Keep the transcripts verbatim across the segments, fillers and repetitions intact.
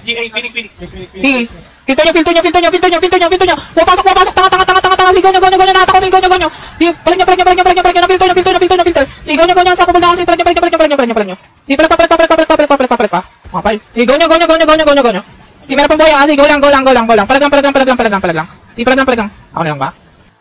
G A, Phoenix, Phoenix. Sige. Filter nyo, filter nyo, filter nyo, filter nyo, filter nyo, filter nyo. Pumapasok, pumapasok. Tanga, tanga, tanga, tanga, tanga. Sigaw nyo, gonyo, gonyo, natakot. Sigaw nyo, gonyo, gonyo. Sige, palag nyo, palag nyo, palag nyo, palag nyo, palag nyo. Filter nyo, filter nyo, filter nyo, filter. Sigaw nyo, gonyo. Sa kapul na ako. Sige, palag nyo, palag nyo, palag nyo, palag nyo, palag nyo, palag nyo. Sige, palag pa, palag pa, palag pa, palag pa, palag pa, palag pa, palag pa. Okay. Sige, gonyo, gonyo, gonyo, gonyo, gonyo, gonyo. Sige, meron pang buhay. Ah, sige, go lang, go lang, go lang, go lang. Palag lang, palag lang, palag lang, palag lang, palag lang. Sige, palag lang, palag lang. Ako na lang ba?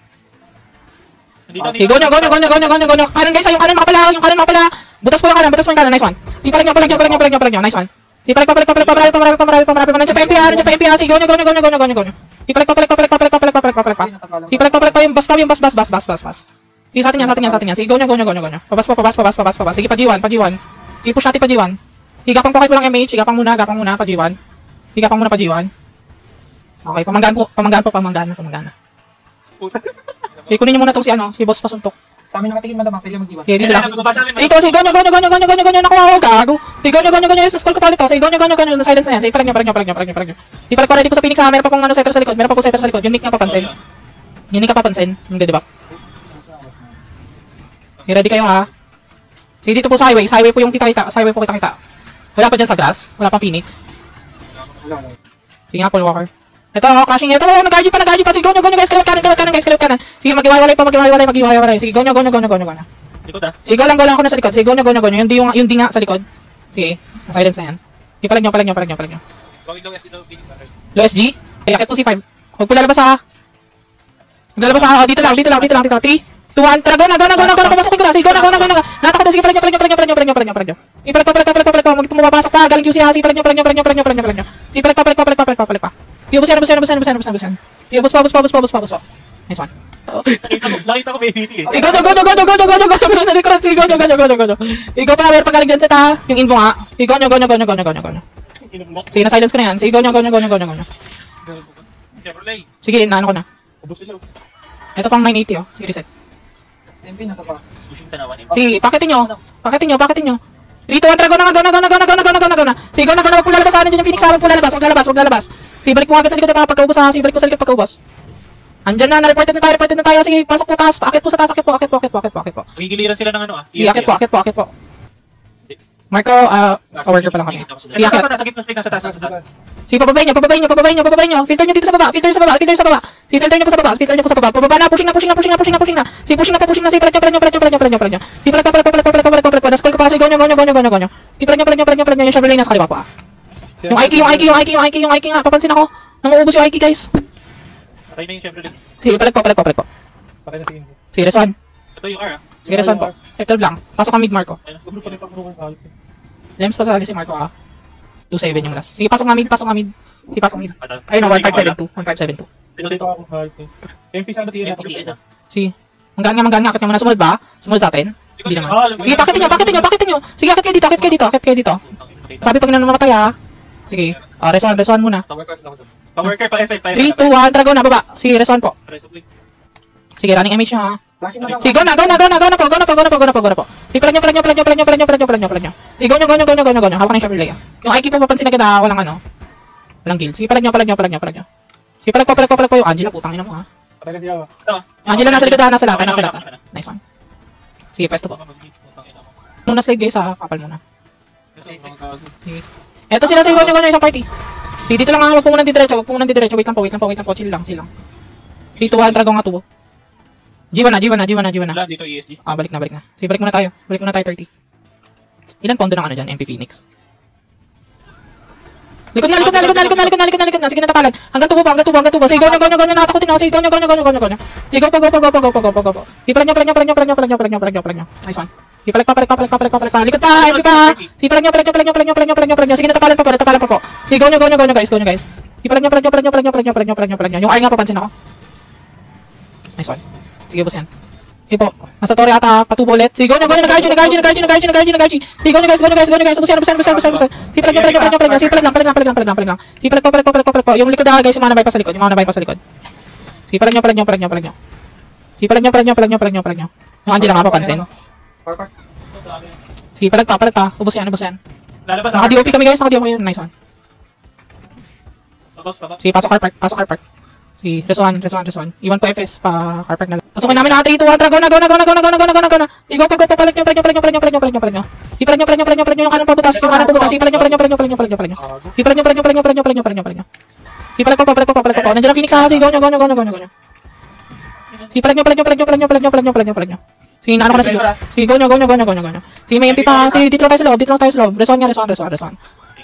Sige, gonyo, gonyo, gonyo, gonyo, gonyo, gonyo. Kanan guys, yung kanan makapala, yung kanan makapala. Butas po lang kanan, butas po yung kanan. Nice one. Sige, palag nyo, palag nyo, palag nyo, palag nyo, palag nyo. Nice one. Sige, palag pa, palag pa, palag pa, marami pa, marami pa, marami pa, marami pa. Nandiyan pa M P A, nandiyan pa M P A. Sige, gonyo, gonyo, gonyo, gonyo, gonyo, gonyo. Sige, palag pa, palag pa, palag pa, palag pa, palag pa, palag pa, palag pa. Sige, palag pa, palag pa, yung bas pa, yung bas, bas, bas, bas, bas, bas. Sige, sa atin yan, sa atin yan, sa atin yan. Sige, gonyo, gonyo, gonyo, gonyo. Pabas pa, pabas, pabas, pabas, pabas. Sige, pa G one, pa G one. Sige, push natin pa G one. Sige, gapang po kahit walang M H. Sige, gapang muna, gapang muna, pa G one. Sige, gapang muna, pa G one. Okay, pamanggaan po, pamanggaan po, pamanggaan na, pamanggaan na. Sige, kunin niyo muna itong si ano, si boss pasuntok. Sa amin nakatingin madam, pwede mag-iwan. Okay, dito lang. Dito, sige, gonyo, gonyo, gonyo, gonyo, gonyo, gonyo, nakuha ako, gago. Sige, gonyo, gonyo, gonyo, isa-scroll ko pa ulit, oh. Sige, gonyo, gonyo, gonyo, silence na yan. Sige, palag nyo, palag nyo, palag nyo, palag nyo, palag nyo. Di palag para dito sa Phoenix, ha, meron pa pong ano, setter sa likod, meron pa pong setter sa likod. Yung nick nga papansin. Yung nick nga papansin, hindi, di ba? Okay, ready kayo, ha? Sige, dito po sa highway, sa highway po yung kita-kita, sa highway po kita-kita. Wala pa dyan sa grass, wala pa Phoenix. Sige nga, Paul Walker. Ito, oh, crashing ito, oh, nag-argue pa, nag-argue pa. Sige, gonyo, gonyo, guys, kalawat kanan, kalawat kanan, guys, kalawat kanan. Sige, mag-iwalay pa, mag-iwalay, mag-iwalay. Sige, gonyo, gonyo, gonyo, gonyo, gonyo. Likod ah. Sige, go lang, go lang ako na sa likod. Sige, gonyo, gonyo, gonyo. Yung di, yung, yung di nga sa likod. Sige, silence na yan. Sige, palag nyo, palag nyo, palag nyo, palag nyo. Gawin lang dito, Phoenix. Low S G? Eh, akit po si five. Huwag po lalabas ha. Huwag lalabas ha. Oh, dito lang, dito lang, dito lang, dito lang. three, two, one, tara, go na, go na, go na, go na, papasok ko na. Sige, go na, go na, go na. Natakot na, sige, palag nyo, palag nyo, palag nyo, palag nyo, palag nyo, palag nyo, palag nyo. Sige, palag pa, palag pa, palag pa, palag pa. Huwag pumapasok pa, galing Q C ha. Sige, palag nyo, palag nyo, palag nyo, palag nyo, palag nyo, palag nyo. Sige, palag pa, palag pa, palag pa, palag pa, palag pa. Sige, busan, busan, busan, busan, busan, busan. Sige, bus pa, bus pa, bus pa, bus pa, bus pa. Nice one. Nakita ko, nakita ko may V T eh. Sige, go, go, go, go, go, go, go, go, go, go, go, sige, go, go, go, go, go, go. Sige, go pa, meron pagaling dyan set ha. Yung info nga. Sige, go, go, go, go, go, go, go, go. Sige, na-silence ko na yan. Sige, go, go, go, go, go, go, go. Chevrolet. Sige, naano ko na. Ubus sila. Ito pang nine eighty oh. Sige, reset. M P na to pa. Busing tanawan eh. Sige, paketin nyo. Paketin nyo, paketin nyo. three, two, one, tara, go na, go na, go na, go na, go na, go na, go na, go na. Sige, go na, go na, wag po lalabas sa akin dyan yung Phoenix sa amin po lalabas, wag lalabas, wag lalabas. Sige, balik po agad sa likod na pagkaubos ha. Sige, balik po sa likod pagkaubos. Andyan na, na-reported na tayo, reported na tayo. Sige, pasok po taas, akit po sa taas, akit po, akit po, akit po, akit po, akit po. Magigiliran sila ng ano ah. Sige, akit po, akit po, akit po. Marco, ah, coworker pa lang kami. Sige, akit. Nasa gitna sila, nasa taas, nasa taas. Sige, pababay nyo, pababay nyo, pababay nyo, pababay nyo. Filter nyo dito sa baba, filter sa baba, filter sa baba. Sige, filter nyo po sa baba, filter nyo po sa baba. Pababa na, pushing na, pushing na, pushing na, pushing na, pushing na. Sige, pushing na po, pushing na. Sige, palag nyo, palag nyo, palag nyo, palag nyo, palag nyo, palag nyo. Sige, palag pa, palag pa, palag pa, palag pa, palag pa, palag pa. Na-scroll ko pa, sige, gonyo, gonyo, gonyo, gonyo, gonyo. Sige, palag nyo, palag nyo, palag nyo, palag nyo. Yung Chevrolet nasa kaliwa po ah. Yung I Q, yung I Q, yung I Q, yung I Q, yung I Q nga. Papansin ako. Nanguubos yung I Q, guys. Patay na yung Chevrolet. Sige, palag pa, palag pa, palag pa. Patay na si Ingo. Sige, reswan. Ito yung R ah. Sige, reswan po. F twelve lang. Pasok ka mid, Marco. Gubro pa rin pa puro kang Lems pa sa si Marco ah. two seven yung last. Sige, pasok nga mid, pasok nga mid. Sige, pasok mid. Patay. Ayun na, one five seven two. one five seven two. Dito, dito dito. ako kahit eh. M P sana T N M P T N ah. Sige. Hanggang nga, hanggang nga. Akit nga muna. Sumunod ba? Sumunod sa atin? Hindi naman. Sige, pakitin nyo, pakitin nyo, pakitin nyo. Sige, akit kayo dito, akit kayo dito, akit kayo dito. Sabi pag namatay ha. Sige. Ah, reswan, reswan muna. Tower car lang doon. Tower car pa F F. three, two, one, dragon na, baba. Sige, reswan po. Sige, running image nyo ha. Sige, go na, go na, go na, go na po, go na po, go na po, go na po, go na po. Sige, palag nyo, palag nyo, palag nyo, palag nyo, palag nyo, palag nyo, palag nyo, palag nyo. Sige, go nyo, go nyo, go nyo, go nyo, go nyo. Hawak na yung Chevrolet ah. Yung I Q po mapansin agad ha, walang ano. Walang kill. Sige, palag nyo, palag nyo, palag nyo, palag nyo. Sige, palag po, palag po, palag po yung Angela, putang ina mo ha. Patay na siya. Yung Angela nasa likod ha, nasa lata, nasa lata. Nice one. Sige, pesto po. Muna slide guys ha, kapal muna. Sige. Eto sila, sige, go nyo, go nyo, isang party. Sige, dito lang ha, wag po muna didiretso, wag po muna didiretso. Wait lang po, wait lang po, wait lang po, chill lang, chill lang. three, two, one, dragon nga tubo. G one na, G one na, G one na, G one na. Wala dito E S G. Ah, balik na, balik na. Sige, balik muna tayo. Balik muna tayo thirty. Ilan pondo ng ano dyan? M P Phoenix. Likod na, likod na, likod na, likod na, likod na, likod na, likod na. Sige, natapalan. Hanggang tubo pa, hanggang tubo, hanggang tubo. Sige, gonyo, gonyo, gonyo, natakotin ako. Sige, gonyo, gonyo, gonyo, gonyo, gonyo. Sige, go, go, go, go, go, go, go, go, go, go. Sige, palag nyo, palag nyo, palag nyo, palag nyo, palag nyo, palag nyo, palag nyo, palag nyo. Nice one. Sige, palag pa, palag pa, palag pa, palag pa, palag pa. Likod pa, M P pa. Sige, palag nyo, palag nyo, palag nyo, palag nyo, palag nyo, palag nyo, palag nyo. Sige, natapalan pa po, natapalan pa po. Sige, gonyo, gonyo, gonyo, guys, gonyo, guys. Sige, palag nyo, palag nyo, palag nyo, palag nyo, palag nyo, palag nyo, palag nyo, palag nyo. Yung R nga papansin ako. Nice one. Sige, boss yan. Sige po. Nasa Torre ata, patubo ulit. Sige, gonyo, gonyo, nag-argy, nag-argy, nag-argy, nag-argy, nag-argy, nag-argy. Sige, gonyo, guys, gonyo, guys, gonyo, guys. Ubusin, ubusin, ubusin, ubusin, ubusin. Sige, palag nyo, palag nyo, palag nyo, palag nyo. Sige, palag lang, palag lang, palag lang, palag lang, palag lang. Sige, palag po, palag po, palag po, palag po. Yung likod na guys, yung mga nabay pa sa likod, yung mga nabay pa sa likod. Sige, palag nyo, palag nyo, palag nyo, palag nyo. Sige, palag nyo, palag nyo, palag nyo, palag nyo, palag nyo. Yung Angela nga papansin. Sige, palag pa, palag pa. Ubus yan, ubus yan. Naka-D O P kami guys, naka-D O P kami. Nice one. Sige, pasok car park, pasok car park. Si Resuan, Resuan, Resuan. Iwan po F S pa carpet na lang. Pasukin namin na three, two, one, go na, go na, go na, go na, go na, go na, go na, go na. Sige, go, go, go, palag nyo, palag nyo, palag nyo, palag nyo, palag nyo, palag nyo, palag nyo. Ipalag nyo, palag nyo, palag nyo, palag nyo, yung kanan pabutas, yung kanan pabutas, ipalag nyo, palag nyo, palag nyo, palag nyo, palag nyo, palag nyo. Ipalag nyo, palag nyo, palag nyo, palag nyo, palag nyo, palag nyo, palag nyo. Ipalag pa, palag pa, palag pa, palag. Nandiyan ang Phoenix ha, sige, go nyo, go nyo, go nyo, go nyo, go nyo. Ipalag nyo, palag nyo, palag nyo, palag nyo, palag nyo, palag nyo, palag nyo, palag nyo. Sige, naano ko na si Jukes. Sige, go nyo, go nyo, go nyo, go nyo, go nyo. Sige, may M P pa, sige, dito lang tayo sa loob, dito lang tayo sa loob. Resuan nga, Resuan, Resuan, Resuan.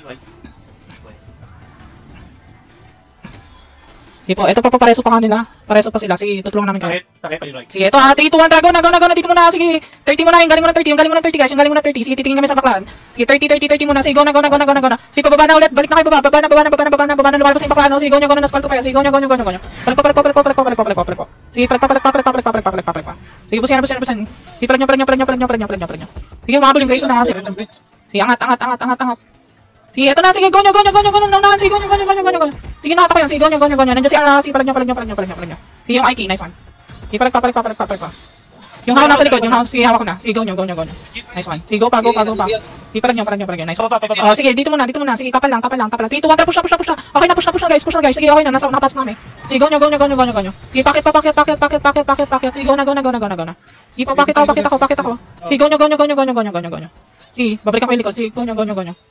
Sige po, ito pa pa pareso pa kanila. Pareso pa sila. Sige, tutulungan namin kayo. Takip, takip pa yung right. Sige, ito ha, three, two, one, dragon, dragon, dragon, dito muna. Sige, thirty muna, yung galing mo na thirty, yung galing mo na thirty guys, yung galing mo na thirty. Sige, titingin kami sa baklaan. Sige, thirty, thirty, thirty muna. Sige, go na, go na, go na, go na, go na. Sige, pababa na ulit, balik na kayo baba, baba na, baba na, baba na, baba na, baba na, lumalabas yung baklaan. Sige, go nyo, go na, naspal ko kayo. Sige, go nyo, go nyo, go nyo, go nyo. Balik pa, balik pa, balik pa, balik pa, balik pa, balik pa, balik pa. Sige, balik pa, balik pa, balik pa, balik pa, balik pa, balik pa, balik pa. Sige, busin na, busin na, busin. Sige, palag nyo, palag nyo, palag nyo, palag nyo, palag nyo, palag nyo, palag nyo. Sige, mahabol yung Grayson na. Sige, sige, angat, angat, angat, angat, angat. Sige, ito na, sige, go nyo, go nyo, go nyo, go nyo, naunahan, sige, go nyo, go nyo, go nyo, go nyo, go nyo. Sige, nakata ko yan, sige, go nyo, go nyo, go nyo. Nandiyan si Ara, sige, palag nyo, palag nyo, palag nyo, palag nyo, palag nyo. Sige, yung Ike, nice one. Sige, palag pa, palag pa, palag pa, palag pa. Yung hawak nasa likod, yung hawak, sige, hawak ko na. Sige, go nyo, go nyo, go nyo. Nice one. Sige, go pa, go pa, go pa. Sige, palag nyo, palag nyo, palag nyo, nice one. Pababa, pababa. Oh, sige, dito muna, dito muna. Sige, kapal lang, kapal lang, kapal lang. three, two, one, push na, push na, push na. Okay na, push na, push na, guys, push na, guys. Sige, okay na, nasa nakapasok namin. Sige, go nyo, go nyo, go nyo, go nyo, go nyo. Sige, pakit pa, pakit, pakit, pakit, pakit, pakit, pakit. Sige, go na, go na, go na, go na, go na. Sige, pa, pakit ako, pakit ako, pakit ako. Sige, go nyo, go nyo, go nyo, go nyo, go nyo, go nyo, go nyo. Sige, babalikan ko yung likod. Sige, go nyo, go nyo, go nyo.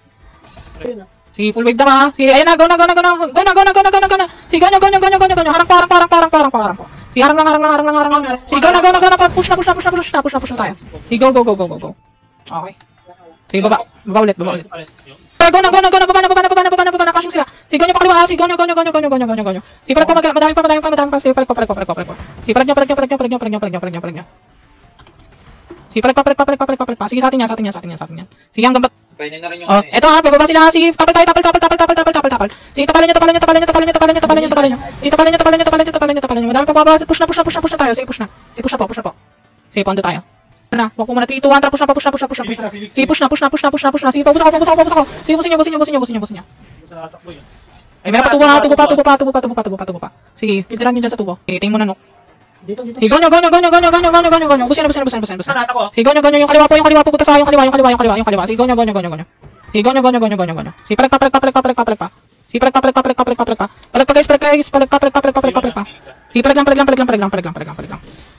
Sige, full wave na ka. Sige, ayun na, go na, go na, go na. Go na, go na, go na, go na, go na. Sige, go nyo, go nyo, go nyo, go nyo, go nyo. Harang pa, harang pa, harang pa, harang pa, harang pa, harang pa. Sige, harang lang, harang lang, harang lang, harang lang. Sige, go na, go na, go na. Push na, push na, push na, push na, push na, push na tayo. Sige, go, go, go, go, go, go. Okay. Sige, baba. Baba ulit, baba ulit. Go na, go na, go na, baba na, baba na, baba na, baba na, baba na, cashing sila. Sige, go nyo pa kaliwa, sige, go nyo, go nyo, go nyo, go nyo, go nyo, go nyo, go nyo. Sige, palag pa, madami pa, madami pa, madami pa. Sige, palag pa, palag pa, palag pa, palag pa. Sige, palag nyo, palag nyo, palag nyo, palag nyo, palag nyo, palag nyo, palag nyo, palag nyo. Sige, palag pa, palag pa, palag pa, palag pa, palag pa. Sige, sa atin yan, sa atin yan, sa atin yan, sa atin yan. Sige, hanggang ba... Pwede na rin yung Oh, eto ha, bababa sila ha. Sige, tapal tayo, tapal, tapal, tapal, tapal, tapal, tapal, tapal. Sige, tapalan nyo, tapalan nyo, tapalan nyo, tapalan nyo, tapalan nyo, tapalan nyo, tapalan nyo. Sige, tapalan nyo, tapalan nyo, tapalan nyo, tapalan nyo, tapalan nyo. Madami pa bababa. Push na, push na, push na, push na tayo. Sige, push na. Sige, push na po, push na po. Sige, pondo tayo. Na, wag po muna three, two, one, push na, push na, push na, push na, push na. Sige, push na, push na, push na, push na, push na. Sige, pabus ako, pabus ako, pabus ako. Sige, busin nyo, busin nyo, busin nyo, busin nyo, busin nyo. Sa takbo yun. Ay, meron pa tubo ha, tubo pa, tubo pa, tubo pa, tubo pa, tubo pa, tubo pa. Sige, filteran nyo dyan sa tubo. Sige, tingin mo na, no. Dito, dito. Sige, gonyo, gonyo, gonyo, gonyo, gonyo, gonyo, gonyo, gonyo. Busin na, busin na, busin na, busin na, busin na. Saan ako? Sige, gonyo, gonyo, yung kaliwa po, yung kaliwa po, puta sa yung kaliwa, yung kaliwa, yung kaliwa, yung kaliwa. Sige, gonyo, gonyo, gonyo, gonyo. Sige, gonyo, gonyo, gonyo, gonyo, gonyo. Sige, palag pa, palag pa, palag pa, palag pa, palag pa. Sige, palag pa, palag pa, palag pa, palag pa, palag pa. Palag pa, guys, palag pa, guys, palag pa, palag pa, palag pa, palag pa, palag pa. Sige, palag lang, palag lang, palag lang, palag lang, palag lang, palag lang, palag lang.